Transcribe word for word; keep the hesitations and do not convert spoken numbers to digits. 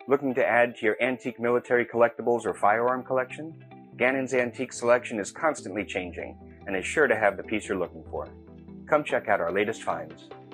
Looking to add to your antique military collectibles or firearm collection? Gannons' antique selection is constantly changing and is sure to have the piece you're looking for. Come check out our latest finds.